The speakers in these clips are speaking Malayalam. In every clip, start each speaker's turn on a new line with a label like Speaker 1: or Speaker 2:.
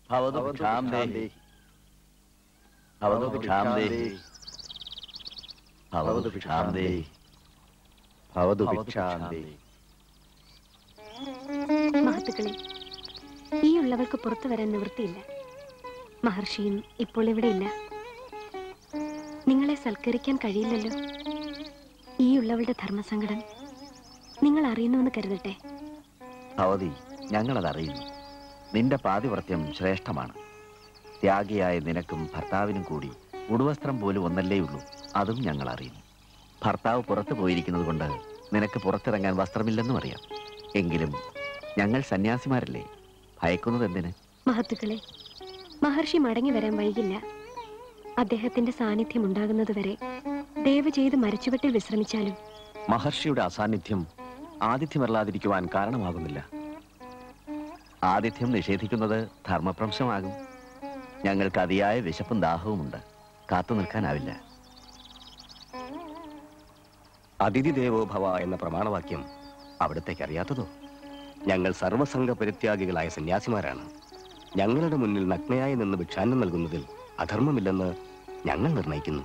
Speaker 1: ഭവതു ഭിക്ഷാം ദേഹി ഭവതു ഭിക്ഷാം ദേഹി ഭവതു ഭിക്ഷാം ദേഹി ഭവതു ഭിക്ഷാം ദേഹി.
Speaker 2: മഹത്തുക്കളെ, ഈ ഉള്ളവൾക്ക് പുറത്തു വരാൻ നിവൃത്തിയില്ല. മഹർഷിയും ഇപ്പോൾ ഇവിടെ ഇല്ല. നിങ്ങളെ സൽക്കരിക്കാൻ കഴിയില്ലല്ലോ. ഈ ഉള്ളവളുടെ ധർമ്മസങ്കടം നിങ്ങൾ അറിയുന്നുവെന്ന് കരുതട്ടെ.
Speaker 1: ഭവതി, ഞങ്ങളതറിയുന്നു. നിന്റെ പാതിവ്രത്യം ശ്രേഷ്ഠമാണ്. ത്യാഗിയായ നിനക്കും ഭർത്താവിനും കൂടി ഉടുവസ്ത്രം പോലും ഒന്നല്ലേ ഉള്ളൂ. അതും ഞങ്ങൾ അറിയുന്നു. ഭർത്താവ് പുറത്തു പോയിരിക്കുന്നത് കൊണ്ട് നിനക്ക് പുറത്തിറങ്ങാൻ വസ്ത്രമില്ലെന്നും അറിയാം. എങ്കിലും ഞങ്ങൾ സന്യാസിമാരല്ലേ, ഭയക്കുന്നത് എന്തിന്?
Speaker 2: മഹത്തുക്കളെ, മഹർഷി മടങ്ങി വരാൻ വൈകില്ല. അദ്ദേഹത്തിന്റെ സാന്നിധ്യം ഉണ്ടാകുന്നതുവരെ ദയവ് ചെയ്ത് മരച്ചുവട്ടിൽ വിശ്രമിച്ചാലും.
Speaker 3: മഹർഷിയുടെ അസാന്നിധ്യം ആതിഥ്യമല്ലാതിരിക്കുവാൻ കാരണമാകുന്നില്ല.
Speaker 1: ആതിഥ്യം നിഷേധിക്കുന്നത് ധർമ്മഭ്രംശമാകും. ഞങ്ങൾക്ക് അതിയായ വിശപ്പും ദാഹവുമുണ്ട്. കാത്തു നിൽക്കാനാവില്ല.
Speaker 3: അതിഥി ദേവോ ഭവ എന്ന പ്രമാണവാക്യം അവിടത്തേക്ക് അറിയാത്തതോ? ഞങ്ങൾ സർവസംഘ പരിത്യാഗികളായ സന്യാസിമാരാണ്. ഞങ്ങളുടെ മുന്നിൽ നഗ്നയായി നിന്ന് ഭിക്ഷാന്നം നൽകുന്നതിൽ അധർമ്മമില്ലെന്ന് ഞങ്ങൾ നിർണയിക്കുന്നു.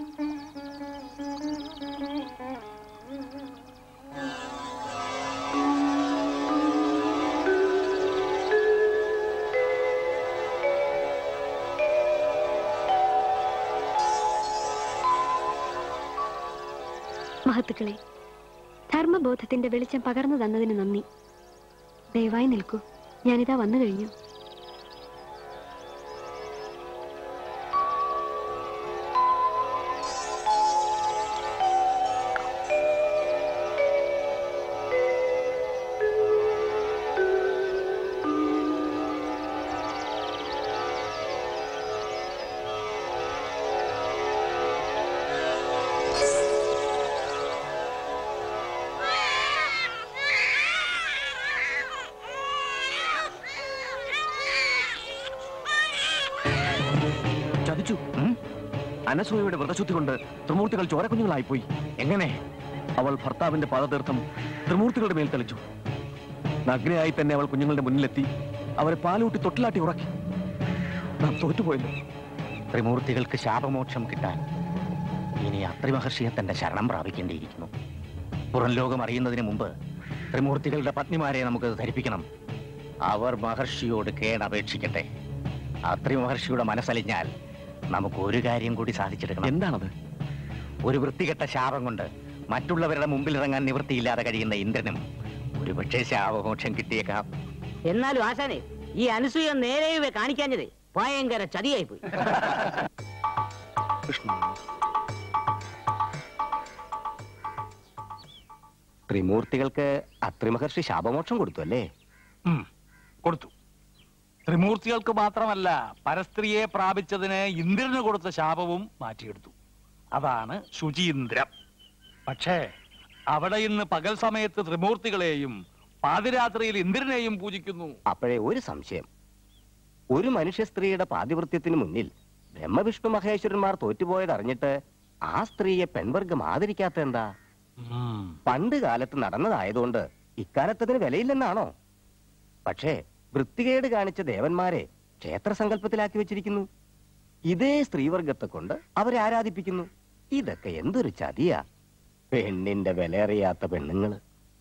Speaker 2: മഹത്തുക്കളെ, ധർമ്മബോധത്തിന്റെ വെളിച്ചം പകർന്നു തന്നതിന് നന്ദി. ദയവായി നിൽക്കൂ, ഞാനിതാ വന്നു കഴിഞ്ഞു.
Speaker 3: അനസൂയയുടെ വ്രതശുദ്ധി കൊണ്ട് ത്രിമൂർത്തികൾ ചോരക്കുഞ്ഞുങ്ങളായിപ്പോയി. എങ്ങനെ? അവൾ ഭർത്താവിന്റെ പാദതീർത്ഥം ത്രിമൂർത്തികളുടെ മേൽ തെളിച്ചു. നഗ്നയായി തന്നെ അവൾ കുഞ്ഞുങ്ങളുടെ മുന്നിലെത്തി അവരെ പാലൂട്ടി തൊട്ടിലാട്ടി ഉറക്കി. നാം തോറ്റുപോയല്ലോ.
Speaker 4: ത്രിമൂർത്തികൾക്ക് ശാപമോക്ഷം കിട്ടാൻ ഇനി അത്രി മഹർഷിയെ തന്റെ ശരണം പ്രാപിക്കേണ്ടിയിരിക്കുന്നു. പുറം ലോകം അറിയുന്നതിന് മുമ്പ് ത്രിമൂർത്തികളുടെ പത്നിമാരെ നമുക്ക് ധരിപ്പിക്കണം. അവർ മഹർഷിയോട് കേണപേക്ഷിക്കട്ടെ. അത്രി മഹർഷിയുടെ മനസ്സലിഞ്ഞാൽ നമുക്ക് ഒരു കാര്യം കൂടി സാധിച്ചെടുക്കണം.
Speaker 3: എന്താണത്?
Speaker 4: ഒരു വൃത്തികെട്ട ശാപം കൊണ്ട് മറ്റുള്ളവരുടെ മുമ്പിൽ ഇറങ്ങാൻ നിവൃത്തിയില്ലാതെ കഴിയുന്ന ഇന്ദ്രനും ഒരുപക്ഷെ ശാപമോക്ഷം കിട്ടിയേക്കാം.
Speaker 5: എന്നാലും ആശാനെ, ഈ അനസൂയ നേരെ കാണിക്കാഞ്ഞത് ഭയങ്കര ചതിയായി പോയി.
Speaker 4: ത്രിമൂർത്തികൾക്ക് അത്രി മഹർഷി ശാപമോക്ഷം കൊടുത്തു അല്ലേ?
Speaker 6: കൊടുത്തു. ത്രിമൂർത്തികൾക്ക് മാത്രമല്ല, പരസ്ത്രീയെ പ്രാപിച്ചതിന് ഇന്ദ്രന് കൊടുത്ത ശാപവും മാറ്റിയെടുത്തു. അതാണ് ശുചീന്ദ്രം. പക്ഷേ അവിടെ ഇന്ന് പകൽ സമയത്ത് ത്രിമൂർത്തികളെയും പാതിരാത്രിയിൽ ഇന്ദ്രനെയും പൂജിക്കുന്നു.
Speaker 4: അപ്പോഴേ ഒരു സംശയം. ഒരു മനുഷ്യ സ്ത്രീയുടെ പാതിവൃത്യത്തിന് മുന്നിൽ ബ്രഹ്മവിഷ്ണു മഹേശ്വരന്മാർ തോറ്റുപോയത് അറിഞ്ഞിട്ട് ആ സ്ത്രീയെ പെൺവർഗം ആദരിക്കാത്ത എന്താ? പണ്ട് കാലത്ത് നടന്നതായതുകൊണ്ട് ഇക്കാലത്തതിന് വിലയില്ലെന്നാണോ? പക്ഷേ വൃത്തികേട് കാണിച്ച ദേവന്മാരെ ക്ഷേത്രസങ്കല്പത്തിലാക്കി വെച്ചിരിക്കുന്നു. ഇതേ സ്ത്രീവർഗത്തെ കൊണ്ട് അവരെ ആരാധിപ്പിക്കുന്നു. ഇതൊക്കെ എന്തൊരു ചതിയാ! പെണ്ണിന്റെ വിലയറിയാത്ത പെണ്ണുങ്ങള്.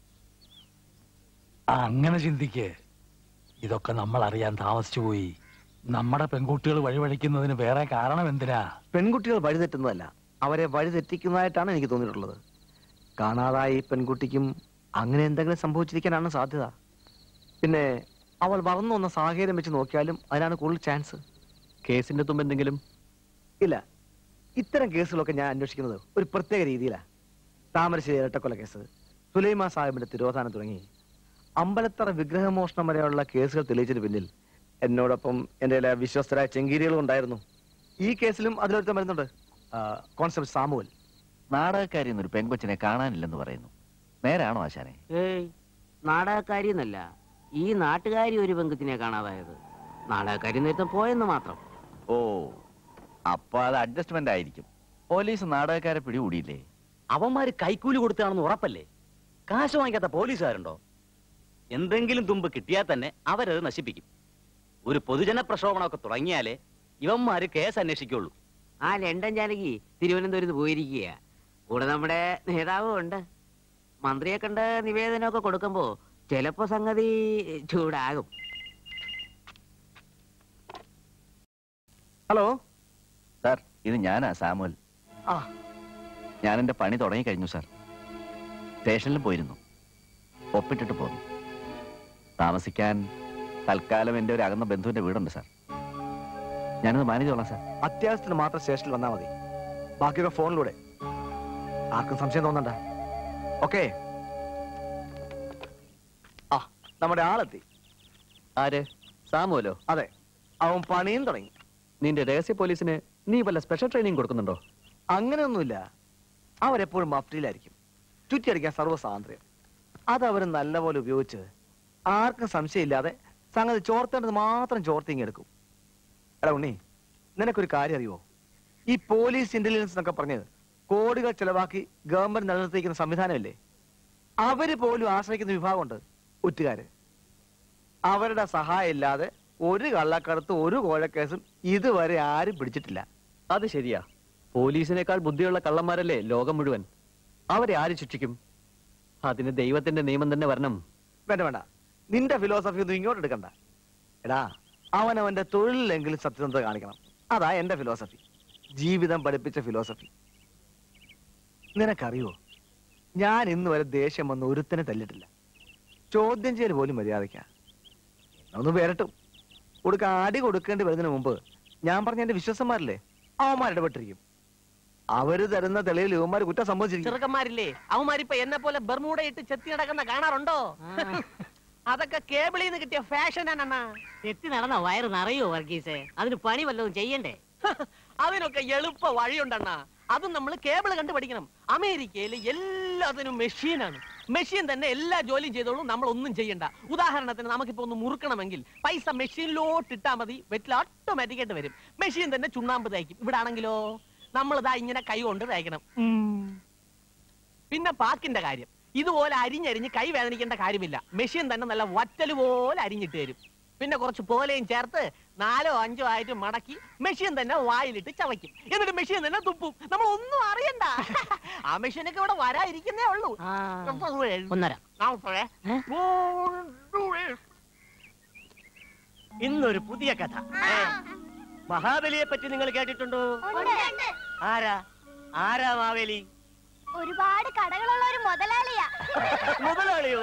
Speaker 6: അങ്ങനെ ചിന്തിക്ക്. ഇതൊക്കെ നമ്മൾ അറിയാൻ താമസിച്ചു പോയി. നമ്മുടെ പെൺകുട്ടികൾ വഴിവഴിക്കുന്നതിന് വേറെ കാരണം എന്തിനാ?
Speaker 3: പെൺകുട്ടികൾ വഴിതെറ്റുന്നതല്ല, അവരെ വഴിതെറ്റിക്കുന്നതായിട്ടാണ് എനിക്ക് തോന്നിയിട്ടുള്ളത്. കാണാതായി പെൺകുട്ടിക്കും അങ്ങനെ എന്തെങ്കിലും സംഭവിച്ചിരിക്കാനാണ് സാധ്യത. പിന്നെ അവൾ വളർന്നു വന്ന സാഹചര്യം വെച്ച് നോക്കിയാലും അതിനാണ് കൂടുതൽ ചാൻസ്. കേസിന്റെ തുമ്പ് എന്തെങ്കിലും? ഇല്ല, ഇത്തരം കേസുകളൊക്കെ ഞാൻ അന്വേഷിക്കുന്നത് ഒരു പ്രത്യേക രീതിയിലാണ്. താമരശ്ശേരി ഇരട്ടക്കൊല കേസ്, സുലൈമാൻ സാഹിബിന്റെ തിരോധാനം തുടങ്ങി അമ്പലത്തറ വിഗ്രഹമോഷണം വരെയുള്ള കേസുകൾ തെളിയിച്ചതിന് പിന്നിൽ എന്നോടൊപ്പം എന്റെ വിശ്വസ്തരായ ചെങ്കീരികളും ഉണ്ടായിരുന്നു. ഈ കേസിലും അതിലൊരുത്തം വരുന്നുണ്ട്, കോൺസ്റ്റബിൾ സാമുവൽ.
Speaker 1: നാടകക്കാരി എന്നൊരു പെൺകൊച്ചിനെ കാണാനില്ലെന്ന് പറയുന്നു. നേരാണോ ആശാനെ?
Speaker 5: ഏയ്, നാടകക്കാരി എന്നല്ല, ഈ നാട്ടുകാരി ഒരു പെങ്കുത്തിനെ കാണാതായത്. നാടകക്കാരി നേരത്തെ പോയെന്ന് മാത്രം.
Speaker 1: ഓ, അപ്പൊ അത് അഡ്ജസ്റ്റ്മെന്റ് ആയിരിക്കും. പോലീസ് നാടകക്കാരെ പിടികൂടിയില്ലേ?
Speaker 4: അവന്മാര് കൈക്കൂലി കൊടുത്താണെന്ന് ഉറപ്പല്ലേ? കാശ് വാങ്ങിക്കാത്ത പോലീസുകാരുണ്ടോ? എന്തെങ്കിലും തുമ്പ് കിട്ടിയാൽ തന്നെ അവരത് നശിപ്പിക്കും.
Speaker 7: ഒരു പൊതുജന പ്രക്ഷോഭണമൊക്കെ തുടങ്ങിയാലേ ഇവന്മാര് കേസ് അന്വേഷിക്കുള്ളൂ.
Speaker 5: ആ ലണ്ടൻ ജാനകി തിരുവനന്തപുരത്ത് പോയിരിക്കുക. കൂടെ നമ്മുടെ നേതാവും ഉണ്ട്. മന്ത്രിയെ കണ്ട് നിവേദനമൊക്കെ കൊടുക്കുമ്പോ ചിലപ്പോ സംഗതി ചൂടാകും.
Speaker 3: ഹലോ
Speaker 1: സാർ, ഇത് ഞാനാ സാമുവൽ.
Speaker 3: ആ
Speaker 1: ഞാൻ എൻ്റെ പണി തുടങ്ങി കഴിഞ്ഞു സാർ. സ്റ്റേഷനിൽ പോയിരുന്നു, ഒപ്പിട്ടിട്ട് പോന്നു. താമസിക്കാൻ തൽക്കാലം എൻ്റെ ഒരു അകന്ന ബന്ധുവിൻ്റെ വീടുണ്ട് സാർ. ഞാനത് മാനേജ് ചെയ്തോളാം സാർ.
Speaker 3: അത്യാവശ്യത്തിന് മാത്രം സ്റ്റേഷനിൽ വന്നാൽ മതി. ബാക്കിയൊക്കെ ഫോണിലൂടെ. ആർക്കും സംശയം തോന്നണ്ട. ഓക്കെ. ആ, നമ്മുടെ ആളെത്തി.
Speaker 7: ആര്? സാമുവലോ?
Speaker 3: അതെ, അവൻ പണിയും തുടങ്ങി.
Speaker 7: നിന്റെ രഹസ്യ പോലീസിന് നീ വല്ല സ്പെഷ്യൽ ട്രെയിനിങ് കൊടുക്കുന്നുണ്ടോ?
Speaker 3: അങ്ങനെയൊന്നുമില്ല. അവരെപ്പോഴും മഫ്റ്റിയിലായിരിക്കും. ചുറ്റിയടിക്കാൻ സർവ്വ സ്വാതന്ത്ര്യം. അതവർ നല്ലപോലെ ഉപയോഗിച്ച് ആർക്കും സംശയമില്ലാതെ സംഗതി ചോർത്തേണ്ടത് മാത്രം ചോർത്തിങ്ങെടുക്കും. എടാ ഉണ്ണി, നിനക്കൊരു കാര്യം അറിയുമോ? ഈ പോലീസ് ഇന്റലിജൻസ് എന്നൊക്കെ പറഞ്ഞ് കോടികൾ ചെലവാക്കി ഗവൺമെന്റ് നിലനിർത്തിയിരിക്കുന്ന സംവിധാനമില്ലേ, അവര് പോലും ആശ്രയിക്കുന്ന വിഭാഗമുണ്ട്, ഒറ്റുകാര്. അവരുടെ സഹായം ഇല്ലാതെ ഒരു കള്ളക്കടത്ത്, ഒരു കോഴക്കേസും ഇതുവരെ ആരും പിടിച്ചിട്ടില്ല.
Speaker 7: അത് ശരിയാ. പോലീസിനേക്കാൾ ബുദ്ധിയുള്ള കള്ളന്മാരല്ലേ ലോകം മുഴുവൻ. അവരെ ആര് ശിക്ഷിക്കും? അതിന് ദൈവത്തിന്റെ നിയമം തന്നെ വരണം.
Speaker 3: വേണ്ട വേണ്ട, നിന്റെ ഫിലോസഫി ഒന്നും ഇങ്ങോട്ട് എടുക്കണ്ട. എടാ, അവനവന്റെ തൊഴിലിലെങ്കിലും സത്യസന്ധത കാണിക്കണം. അതാ എന്റെ ഫിലോസഫി, ജീവിതം പഠിപ്പിച്ച ഫിലോസഫി. നിനക്കറിയോ, ഞാൻ ഇന്ന് വരെ ദേഷ്യം വന്ന് ഒരുത്തനെ തല്ലിട്ടില്ല. ചോദ്യം ചെയ്യൽ പോലും മര്യാദയ്ക്കാ. ഒന്ന് വേരട്ടും അടി കൊടുക്കേണ്ടി വരുന്നതിന് മുമ്പ് ഞാൻ പറഞ്ഞ എന്റെ വിശ്വസന്മാരില്ലേ, അവന്മാർ ഇടപെട്ടിരിക്കും. അവര് തരുന്ന തെളിവിൽ ഇവന്മാര് കുറ്റം സംഭവിച്ചിരിക്കും.
Speaker 8: ചെറുക്കന്മാരില്ലേ, അവന്മാരിപ്പോ എന്നെ പോലെ ബർമൂട ഇട്ട് ചെത്തി നടക്കുന്ന കാണാറുണ്ടോ? അതൊക്കെ കേബിളിൽ നിന്ന് കിട്ടിയ ഫാഷനാണ്.
Speaker 5: എത്തി നടന്ന വയറ് നിറയോ വർഗീസേ? അതിന് പണി വല്ലതും ചെയ്യണ്ടേ?
Speaker 8: അതിനൊക്കെ എളുപ്പ വഴിയുണ്ടെണ്ണ. അതും നമ്മൾ കേബിൾ കണ്ടു പഠിക്കണം. അമേരിക്കയിൽ എല്ലാത്തിനും മെഷീനാണ്. മെഷീൻ തന്നെ എല്ലാ ജോലിയും ചെയ്തോളൂ, നമ്മൾ ഒന്നും ചെയ്യണ്ട. ഉദാഹരണത്തിന് നമുക്കിപ്പോ ഒന്ന് മുറുക്കണമെങ്കിൽ പൈസ മെഷീനിലോട്ട് ഇട്ടാൽ മതി, വെറ്റിൽ ഓട്ടോമാറ്റിക് ആയിട്ട് വരും. മെഷീൻ തന്നെ ചുണ്ണാമ്പ് തയ്ക്കും. ഇവിടെ ആണെങ്കിലോ നമ്മളിതാ ഇങ്ങനെ കൈ കൊണ്ട് തയ്ക്കണം. പിന്നെ പാക്കിന്റെ കാര്യം, ഇതുപോലെ അരിഞ്ഞരിഞ്ഞ് കൈ വേദനിക്കേണ്ട കാര്യമില്ല. മെഷീൻ തന്നെ നല്ല വറ്റല് പോലെ അരിഞ്ഞിട്ട് തരും. പിന്നെ കുറച്ച് പോലെയും ചേർത്ത് 4 or 5 ആയിട്ട് മടക്കി മെഷീൻ തന്നെ വായിലിട്ട് ചവയ്ക്കും. എന്നിട്ട് മെഷീൻ തന്നെ തുപ്പും. നമ്മൾ ഒന്നും അറിയണ്ട. ആ മെഷീനൊക്കെ ഇവിടെ വരാതിരിക്കുന്നേ ഉള്ളൂ.
Speaker 9: ഇന്നൊരു പുതിയ കഥ. മഹാബലിയെ പറ്റി നിങ്ങൾ കേട്ടിട്ടുണ്ടോ? ആരാ മാവേലി?
Speaker 10: ഒരുപാട് കടകളുള്ള ഒരു മുതലാളിയാ.
Speaker 9: മുതലാളിയോ?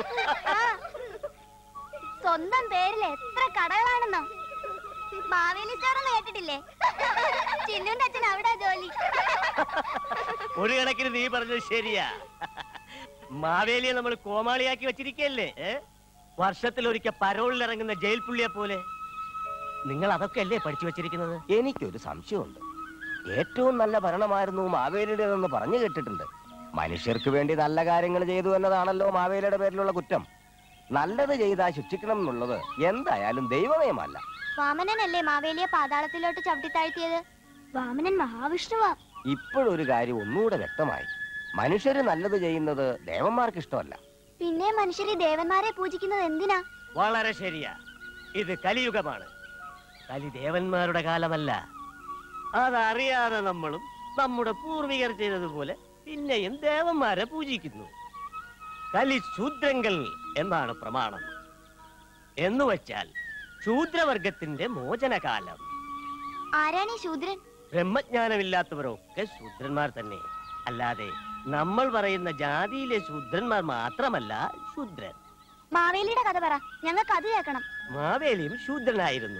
Speaker 10: സ്വന്തം പേരിൽ എത്ര കടകളാണെന്നോ? മാവേലി സാറെന്ന് കേട്ടിട്ടില്ലേ? ചിന്നുന്റെ അച്ഛൻ അവിടെ ജോലി.
Speaker 9: ഒരു കണക്കിന് നീ പറഞ്ഞത് ശരിയാ. മാവേലിയെ നമ്മൾ കോമാളിയാക്കി വെച്ചിരിക്കല്ലേ? വർഷത്തിലൊരിക്കൽ പരോളിൽ ഇറങ്ങുന്ന ജയിൽ പുള്ളിയെ പോലെ. നിങ്ങൾ അതൊക്കെ അല്ലേ പഠിച്ചു വെച്ചിരിക്കുന്നത്?
Speaker 11: എനിക്കൊരു സംശയമുണ്ട്. ഏറ്റവും നല്ല ഭരണമായിരുന്നു മാവേലിയുടേതെന്ന് പറഞ്ഞു കേട്ടിട്ടുണ്ട്. മനുഷ്യർക്ക് വേണ്ടി നല്ല കാര്യങ്ങൾ ചെയ്തു എന്നതാണല്ലോ മാവേലിയുടെ പേരിലുള്ള കുറ്റം. നല്ലത് ചെയ്താൽ ശിക്ഷിക്കണം എന്നുള്ളത് എന്തായാലും ദൈവനിയമമല്ല.
Speaker 10: വാമനനല്ലേ മാവേലിയെ പാതാളത്തിലോട്ട് ചവിട്ടിത്താഴ്ത്തിയത്? വാമനൻ മഹാവിഷ്ണുവാ.
Speaker 11: ഇപ്പോഴൊരു കാര്യം ഒന്നുകൂടെ വ്യക്തമായി. മനുഷ്യര് നല്ലത് ചെയ്യുന്നത് ദേവന്മാർക്ക് ഇഷ്ടമല്ല.
Speaker 10: പിന്നെ മനുഷ്യര് ദേവന്മാരെ പൂജിക്കുന്നത് എന്തിനാ?
Speaker 9: വളരെ ശരിയാ. ഇത് കലിയുഗമാണ്. കലി ദേവന്മാരുടെ കാലമല്ല. അതറിയാതെ നമ്മളും നമ്മുടെ പൂർവികർ ചെയ്തതുപോലെ പിന്നെയും ദേവന്മാരെ പൂജിക്കുന്നു. കലി ശൂദ്രങ്ങൾ എന്നാണ് പ്രമാണം. എന്നുവെച്ചാൽ ശൂദ്രവർഗത്തിന്റെ മോചനകാലം.
Speaker 10: ആരാണീ ശൂദ്രൻ?
Speaker 9: ബ്രഹ്മജ്ഞാനമില്ലാത്തവരൊക്കെ ശൂദ്രന്മാർ തന്നെ. അല്ലാതെ നമ്മൾ പറയുന്ന ജാതിയിലെ ശൂദ്രന്മാർ മാത്രമല്ല ശൂദ്രൻ.
Speaker 10: മാവേലിയുടെ കഥ പറ, ഞങ്ങൾക്ക് അത് കേൾക്കണം.
Speaker 9: മാവേലിയും ശൂദ്രനായിരുന്നു.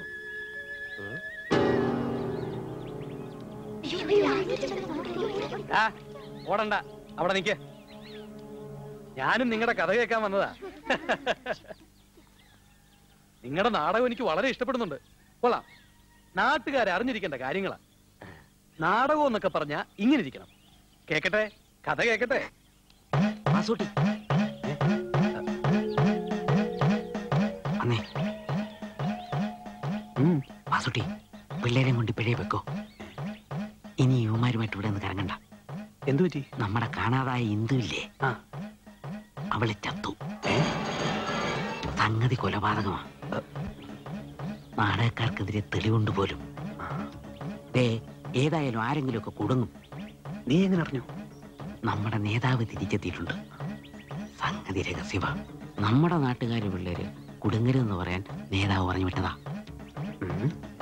Speaker 12: ഓടണ്ട, അവിടെ നിൽക്ക. ഞാനും നിങ്ങളുടെ കഥ കേൾക്കാൻ വന്നതാ. നിങ്ങളുടെ നാടകം എനിക്ക് വളരെ ഇഷ്ടപ്പെടുന്നുണ്ട്. കൊള്ളാം. നാട്ടുകാരെ അറിഞ്ഞിരിക്കേണ്ട കാര്യങ്ങളാ. നാടകം എന്നൊക്കെ പറഞ്ഞാ ഇങ്ങനെ ഇരിക്കണം. കേക്കട്ടെ, കഥ കേക്കട്ടെ.
Speaker 5: വാസുട്ടി, പിള്ളേരെ കൊണ്ട് പിഴയെ വെക്കോ. ഇനി യുവമാരുമായിട്ട് ഇവിടെ നിന്ന് കറങ്ങണ്ട.
Speaker 12: എന്തു പറ്റി?
Speaker 5: നമ്മുടെ കാണാതായ ഇന്ദുവില്ലേ, അവളെ ചത്തു. സംഗതി കൊലപാതകമാ. നാടകക്കാർക്കെതിരെ തെളിവുണ്ട് പോലും. ഏതായാലും ആരെങ്കിലുമൊക്കെ കുടുങ്ങും.
Speaker 13: നീ എങ്ങനെ അറിഞ്ഞു?
Speaker 5: നമ്മുടെ നേതാവ് തിരിച്ചെത്തിയിട്ടുണ്ട്. സംഗതി രഹസ്യവാ. നമ്മുടെ നാട്ടുകാര് പിള്ളേര് കുടുങ്ങരുതെന്ന് പറയാൻ നേതാവ് പറഞ്ഞു വിട്ടതാ.